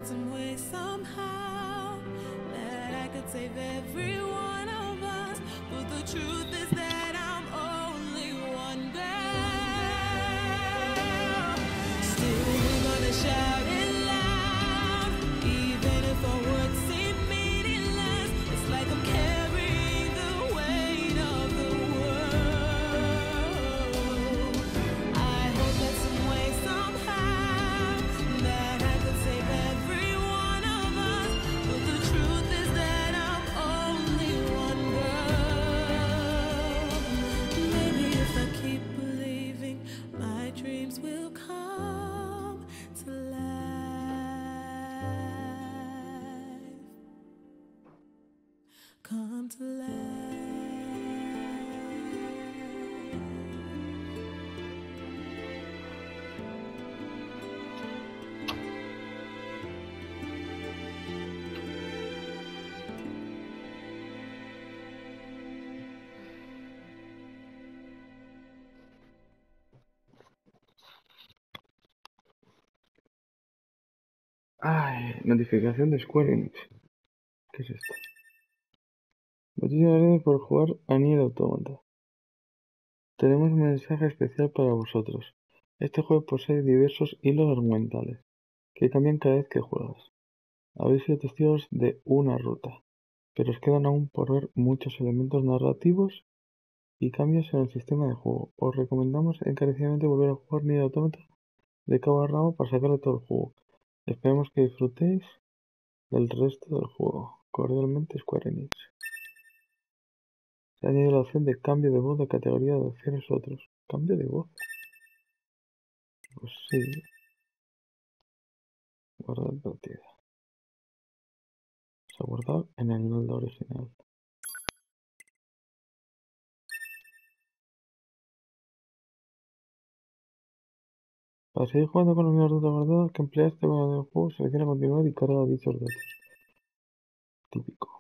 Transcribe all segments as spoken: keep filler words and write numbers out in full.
some way somehow that I could save every one of us, but the truth is that I'm only one girl. Still we're gonna shout it loud, even if our words seem meaningless. It's like I'm carrying the weight of the world. I hope that some way somehow that I could save every one of us, but the truth is that I'm only one girl. Maybe if I keep believing, my dreams will come to life. Come to life. Ay, notificación de Square Enix. ¿Qué es esto? Muchísimas gracias por jugar a Nier Automata. Tenemos un mensaje especial para vosotros. Este juego posee diversos hilos argumentales que cambian cada vez que juegas. Habéis sido testigos de una ruta, pero os quedan aún por ver muchos elementos narrativos y cambios en el sistema de juego. Os recomendamos encarecidamente volver a jugar Nier Automata de cabo a rabo para sacarle todo el juego. Esperemos que disfrutéis del resto del juego. Cordialmente, Square Enix. Se ha añadido la opción de cambio de voz de categoría de opciones otros. ¿Cambio de voz? Pues sí. Guardar partida. Se ha guardado en el molde original. Para seguir jugando con los mismos datos guardados que empleaste para el juego, selecciona continuar y carga dichos datos. Típico.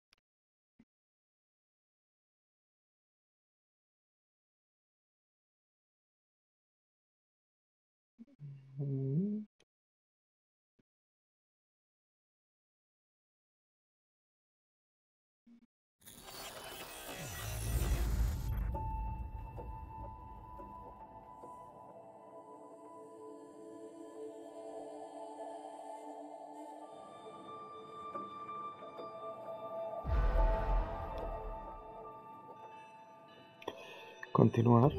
Mm. Continuar.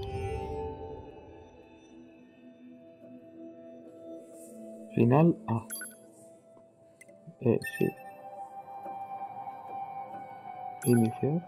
Final A. Eh, sí. Iniciar.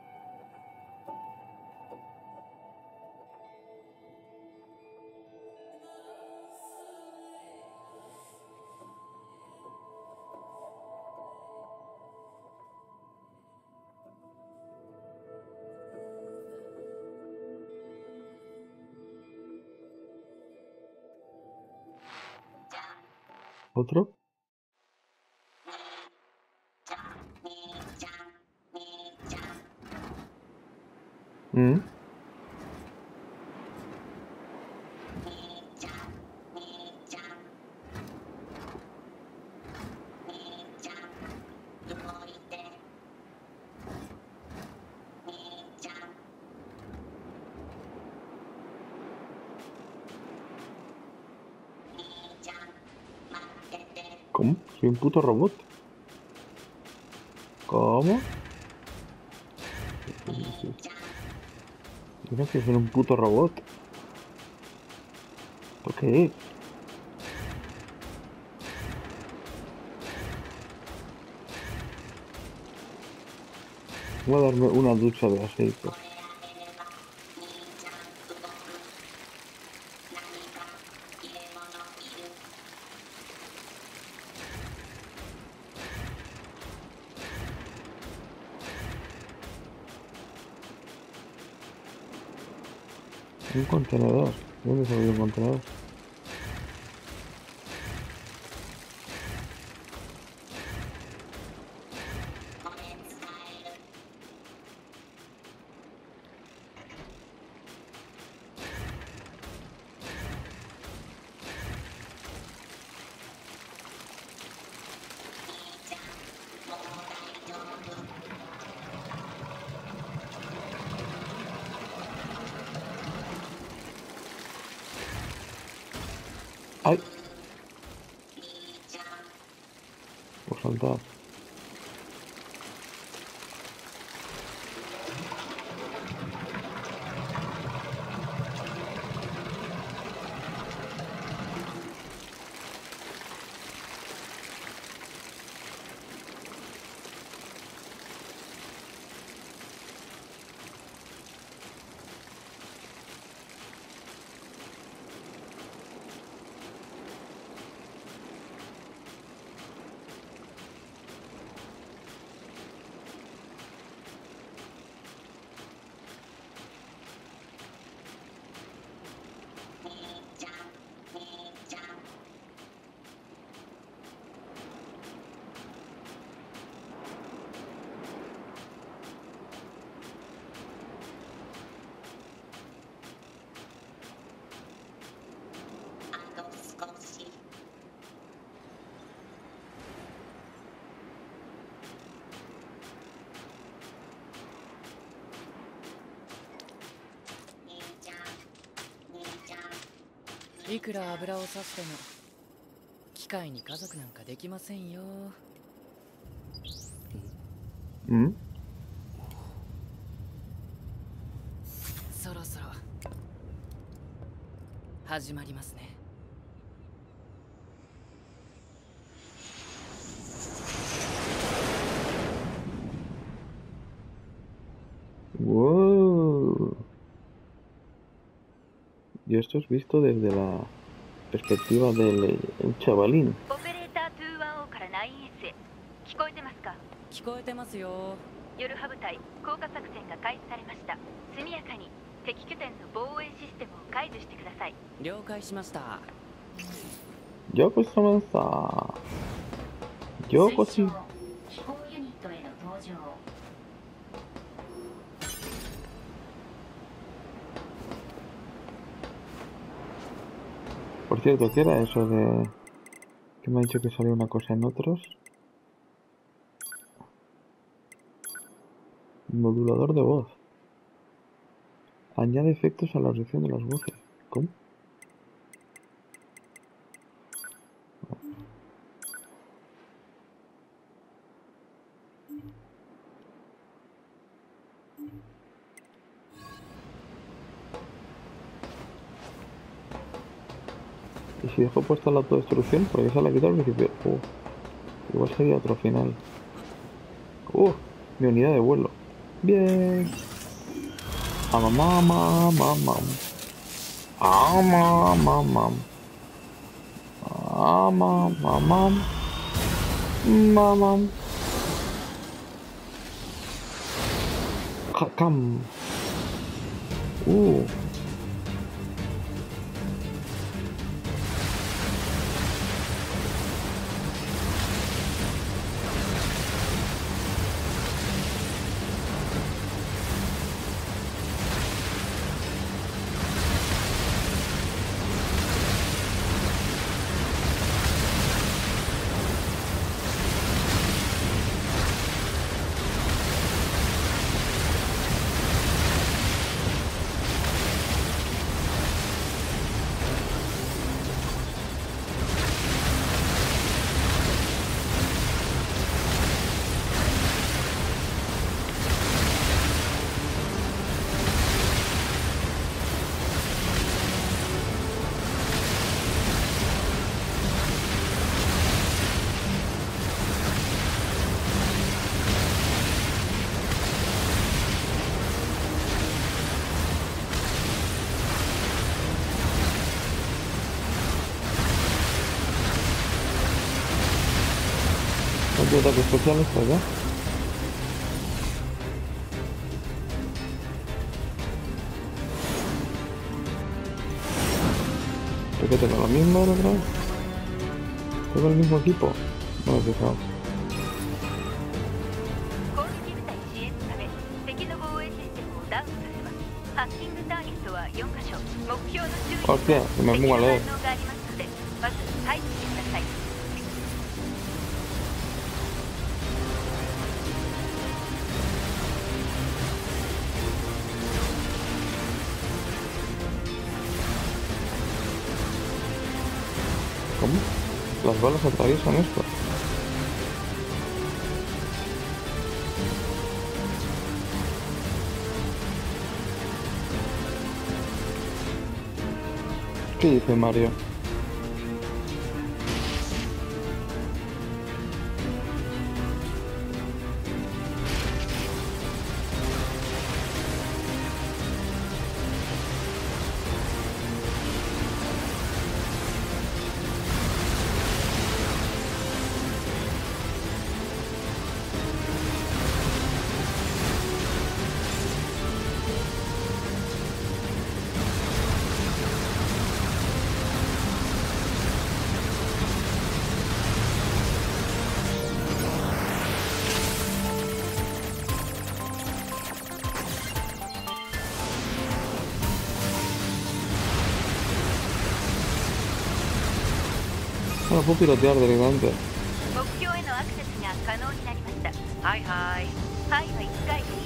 ¿Otro? ¿Mm? ¿Cómo? Soy un puto robot. ¿Cómo? Yo no quiero ser un puto robot. ¿Por qué? Voy a darme una ducha de aceite. Un contenedor. ¿Dónde se abrió un contenedor? O saltar. いくら油を差しても機械に家族なんかできませんよ。 ¿Mm? そろそろ始まりますね。 Wow. Y esto es visto desde la perspectiva del el chavalín. オペレーター にじゅういちオー から ナインエス へ聞こえてますか？ 聞こえてますよ。 夜ハ部隊降下作戦が開始されました。速やかに敵拠点の防衛システムを解除してください。 了解しました。 Yo pues avanza. Yo pues sí. 飛行ユニットへの登場。 Por cierto, ¿qué era eso de que me ha dicho que salió una cosa en otros? Modulador de voz. Añade efectos a la audición de las voces. ¿Cómo? Y si dejo puesta la autodestrucción, porque esa la he quitado al principio. Uh, igual sería otro final. Uh, mi unidad de vuelo. Bien. Mamá, mamá, mamá. Mamá, mamá. Mamá, mamá. Mamá. Cam. Uh. ¿Qué ataque especial está acá? ¿Por qué tengo lo mismo ahora otra vez? ¿Tengo el mismo equipo? No lo he fijado. 攻撃部隊支援のため敵の防衛システムをダウンさせます。ハッキングターゲットはよんかしょ。目標の周囲に Hostia, que me 敵 pongo の a 反 leer. 応がありますので、まず退避してください。 ¿Cómo? Las balas atraviesan esto. ¿Qué dice Mario? Ah, puedo pilotear directamente. 目標へのアクセスが可能になりました。はいはい。はいはいっかいでいいです。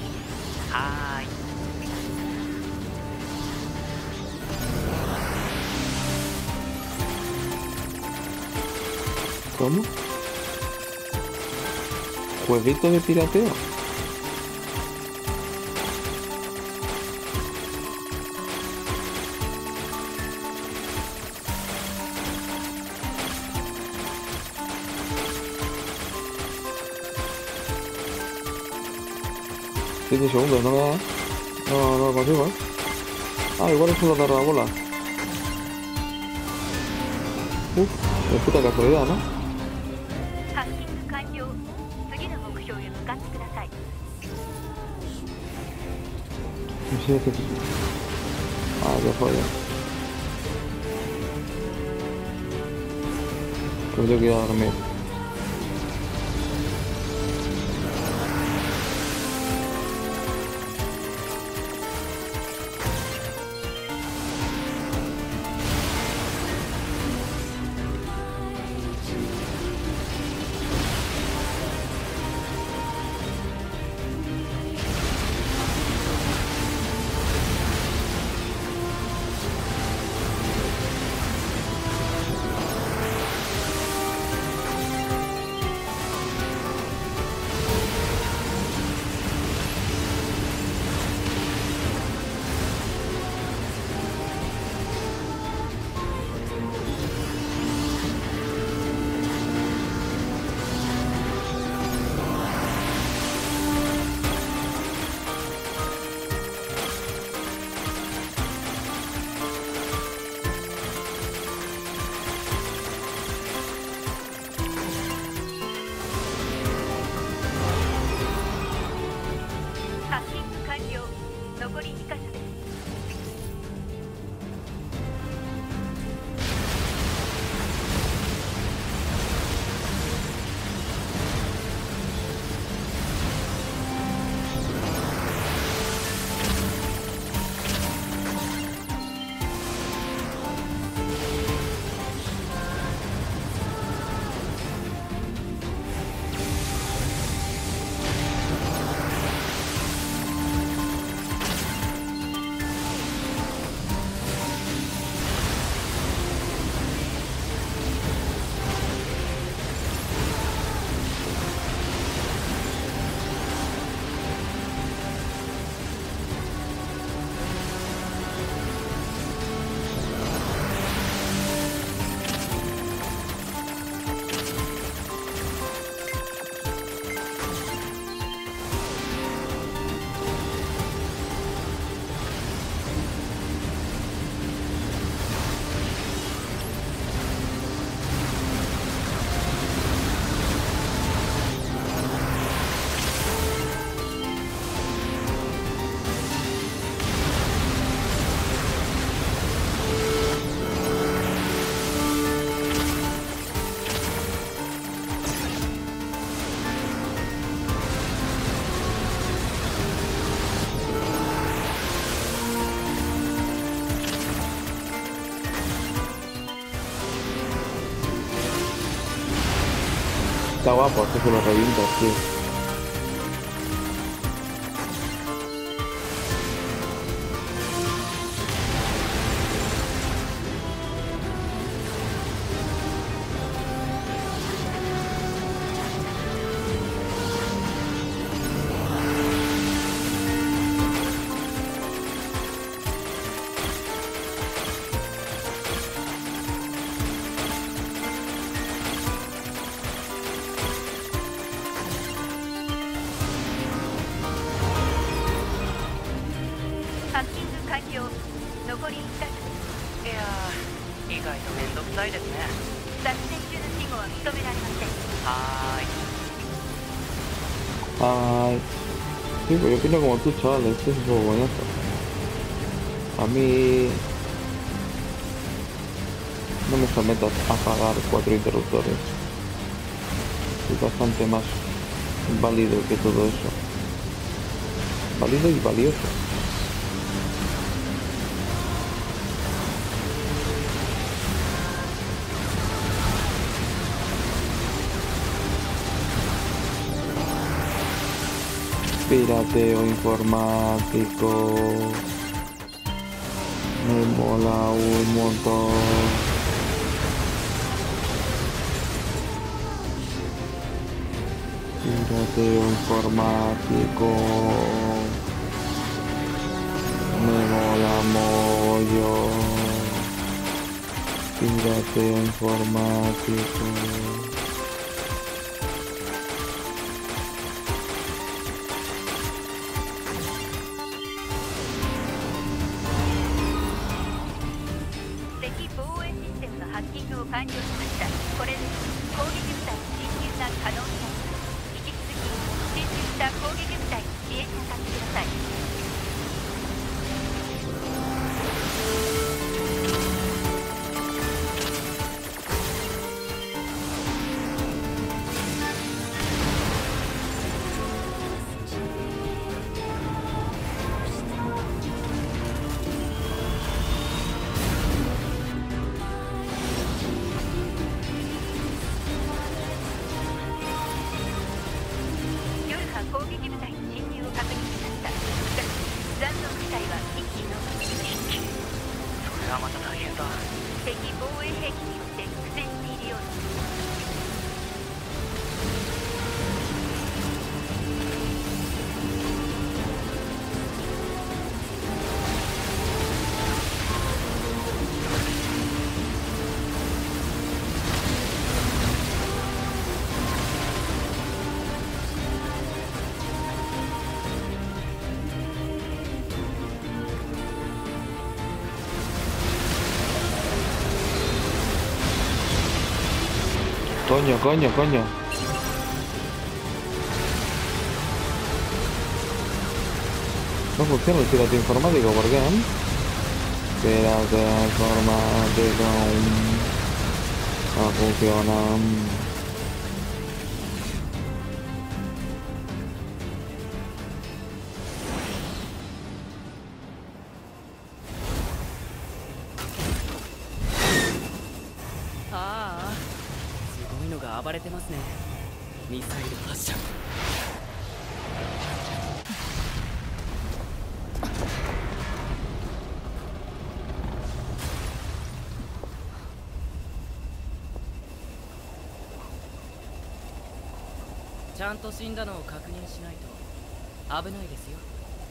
はーい。 ¿Cómo? ¿Jueguito de pirateo? Siete segundos, no me da, ¿eh? No, no lo consigo, ¿eh? Ah, igual es solo dar la bola. Uf, de puta casualidad, ¿no? ハッキング完了。次の目標へ向かってください。 No sé qué... Ah, qué joya. Pues yo quiero dormir. Está guapo, es que se lo revientas, tío. 意外とめんどくさいですね。 作戦中の死後は認められません。 はーい。 Ay. Sí, pues yo opino como tú, chaval, este es un juego buenazo. A mí no me sometas a pagar cuatro interruptores. Es bastante más válido que todo eso. Válido y valioso. Pirateo informático. Me mola un montón. Pirateo informático. Me mola mollo. Pirateo informático. Coño, coño, coño. No funciona el pirata informático, ¿por qué? Eh? Pirata informático. No funciona. Ah, すごいのが暴れてますね。ミサイル発射。ちゃんと死んだのを確認しないと危ないですよ。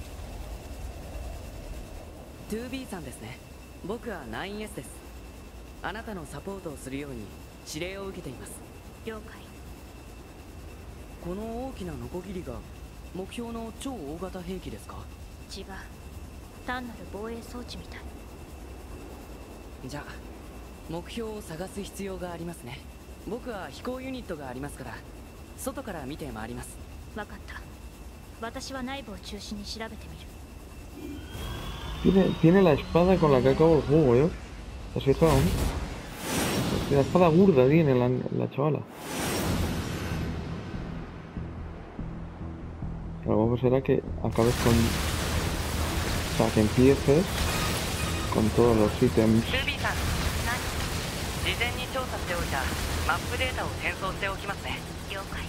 ツービー さんですね。僕は ナインエス です。あなたのサポートをするように指令を受けています。 了解。 この大きなノコギリが目標の超大型兵器ですか？ 違う。単なる防衛装置みたい。 じゃあ目標を探す必要がありますね。僕は飛行ユニットがありますから外から見て回ります。 分かった。私は内部を中心に調べてみる。 Tiene, tiene la espada con la que acabo el juego, ¿eh? ¿Te has fijado? La espada burda tiene la, la chavala. Lo bueno será que acabes con... O sea, que empieces con todos los ítems. ツービー さん、事前に調査しておいたマップデータを転送しておきますね。 了解。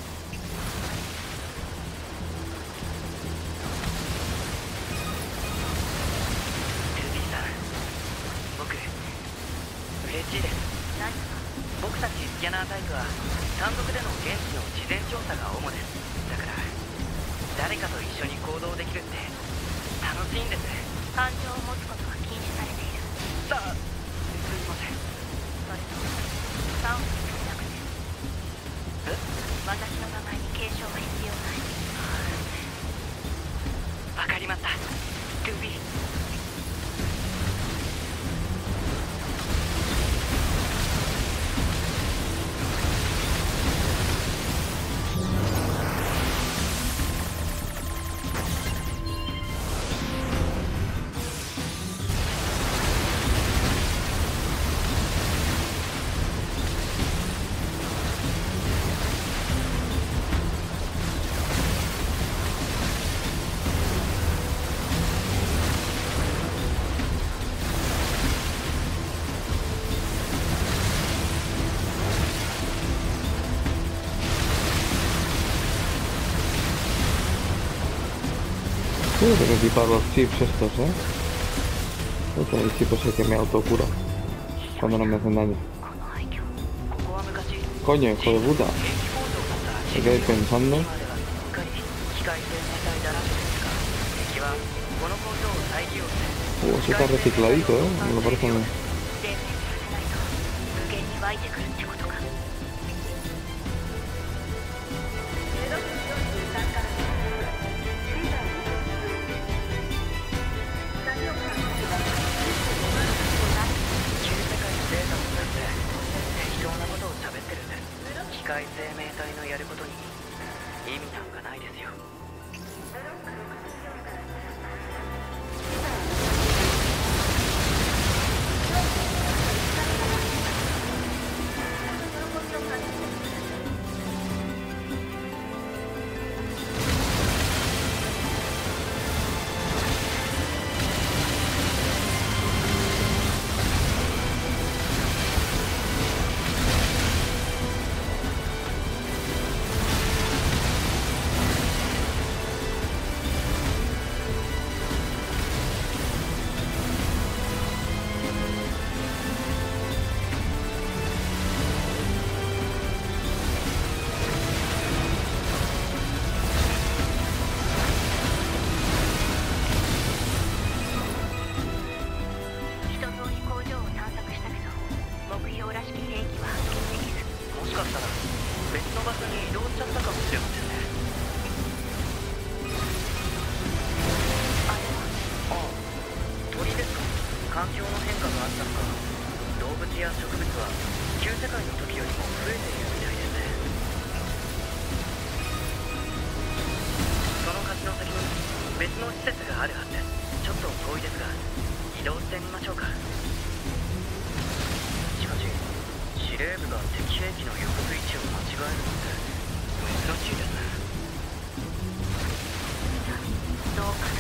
嬉しいです。 何か僕たちスキャナータイプは単独での現地の事前調査が主です。だから誰かと一緒に行動できるって楽しいんです。 感情を持つことは禁止されている。 さあ、すみません。 それとサウンドになくて。 え？ 私の名前に継承は必要ない。 わかりました。ルビー。 Tengo que equipar los chips estos, ¿eh? Estos hay chicos que me autocuro cuando no me hacen daño. この廃墟、ここは昔 Coño, hijo de puta. 兵器工場だったらしい。 Me quedé pensando. 今ではすっかり機械生命体だらしいですが、敵はこの工場を再利用して Uh, eso está recicladito, ¿eh? Me lo parece a mí. 全滅させないと無限に湧いてくるってことか。 旧世界のデータを使って適当なことを喋ってるんです。機械生命体のやることに意味なんかないですよ。 一通り工場を探索したけど目標らしき兵器は発見できず。 もしかしたら別の場所に移動しちゃったかもしれませんね。 あれはああ、鳥ですか。環境の変化があったのか、動物や植物は旧世界の時よりも増えているみたいですね。その橋の先に別の施設があるはずです。ちょっと遠いですが移動してみましょうか。しかし司令部が敵兵器の予告位置を間違えるなんて珍しいですね。 どうかな。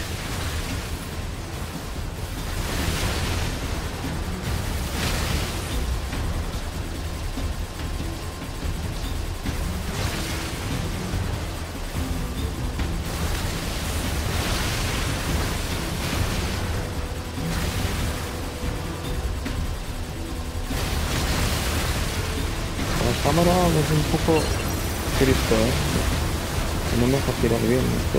La cámara es un poco cristo, ¿eh? No me deja girar bien esto.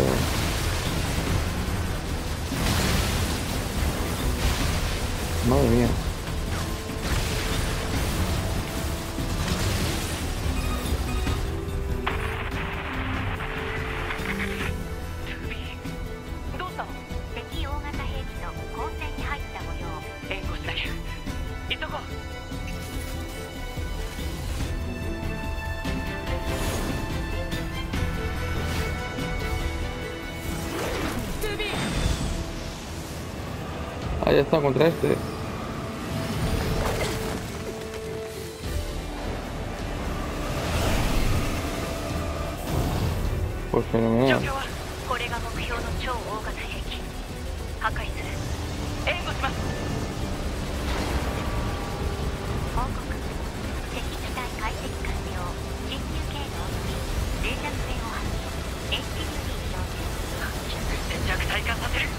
Madre mía. Ah, ya está contra este. Pues fenomenal. これが目標の超大型兵器。破壊する。援護します。報告。敵機体解析完了。侵入経路を見、脆弱性を発見。エイチディーディー 異常です。 戦弱体感させる。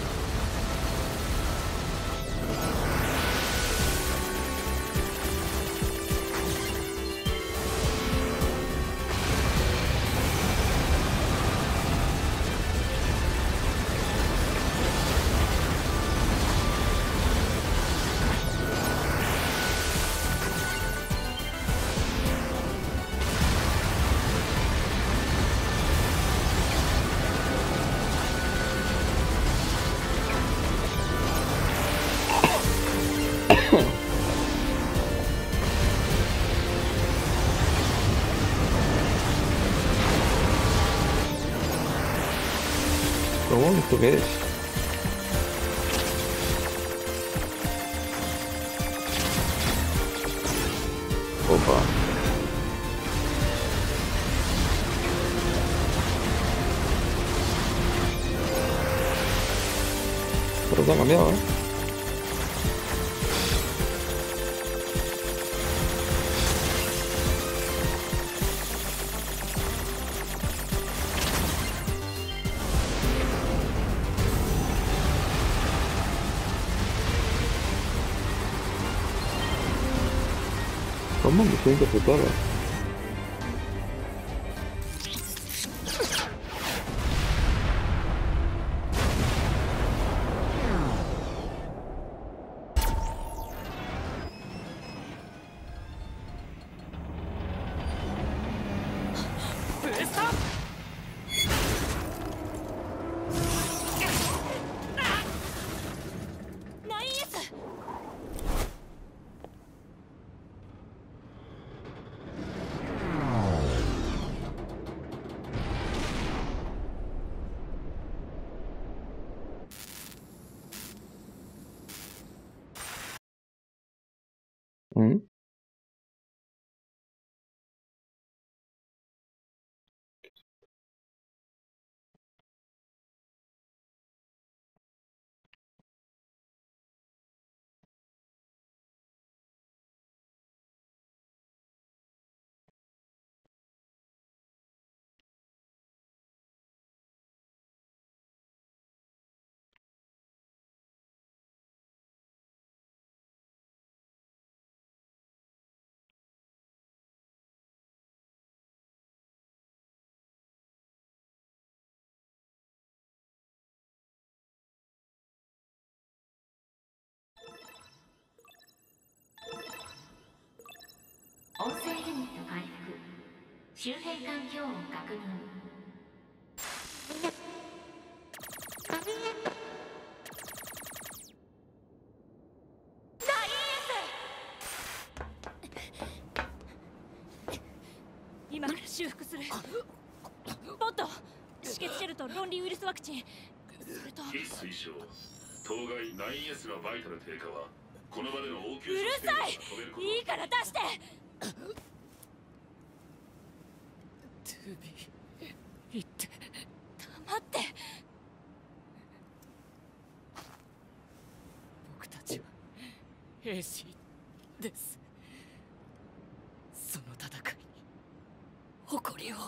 ¿Cómo? ¿Esto qué es? Opa. Pero se ha cambiado, ¿eh? Toma, misión interpretada. ¿Mm? 今から修復する。ポット、止血シェルと論理ウイルスワクチン、それと非推奨当該 ナインエス のバイタル低下はこの場での応急うるさい。いいから出して。 トゥービー、言って。 黙って。 僕たちは兵士です。その戦いに誇りを。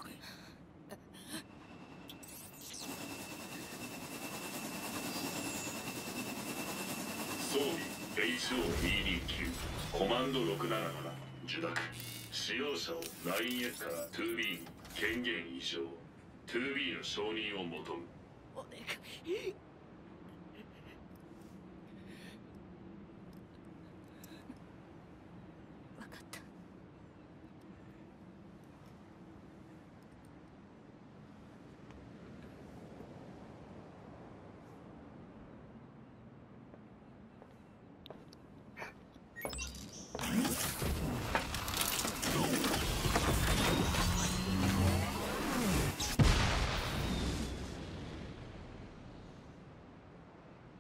装備 エイチオーににきゅう コマンドろくなななな受諾使用者を ナインエス から トゥービー に権限移譲 トゥービー の承認を求む。 お願い。 分かった。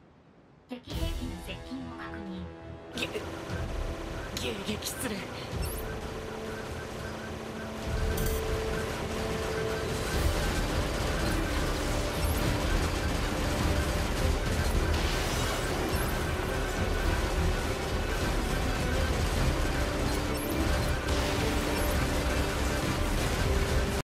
敵兵器の接近を確認。 迎撃する。